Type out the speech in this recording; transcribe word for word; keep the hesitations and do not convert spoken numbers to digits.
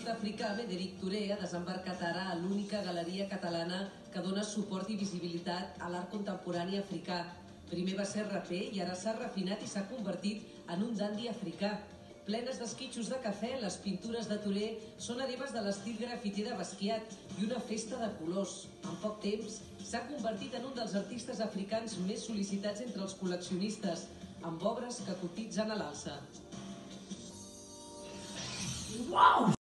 l'artista africà Médéric Touré ha desembarcat ara a l'única galeria catalana que dona suport i visibilitat a l'art contemporani africà. Primer va ser raper i ara s'ha refinat i s'ha convertit en un dandi africà. Plenes d'esquitxos de cafè, les pintures de Touré són hereves de l'estil grafiter de Basquiat i una festa de colors. En poc temps s'ha convertit en un dels artistes africans més sol·licitats entre els col·leccionistes, amb obres que cotitzen a l'alça. Wow!